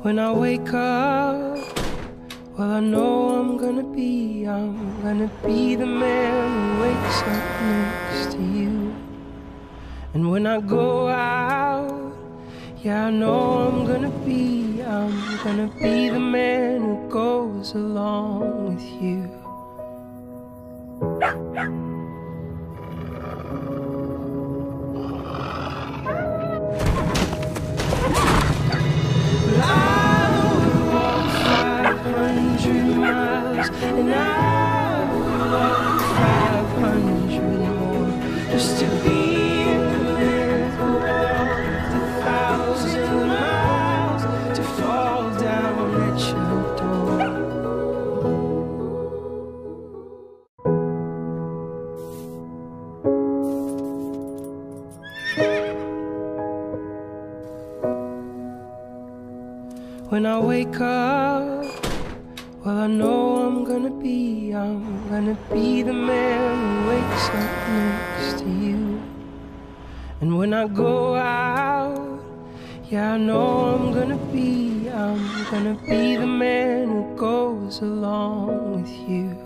When I wake up, well, I know I'm gonna be the man who wakes up next to you. And when I go out, yeah, I know I'm gonna be the man who goes along with you. And I would walk 500 more just to be in the middle of the 1,000 miles to fall down at your door. When I wake up, well, I know I'm gonna be the man who wakes up next to you. And when I go out, yeah, I know I'm gonna be the man who goes along with you.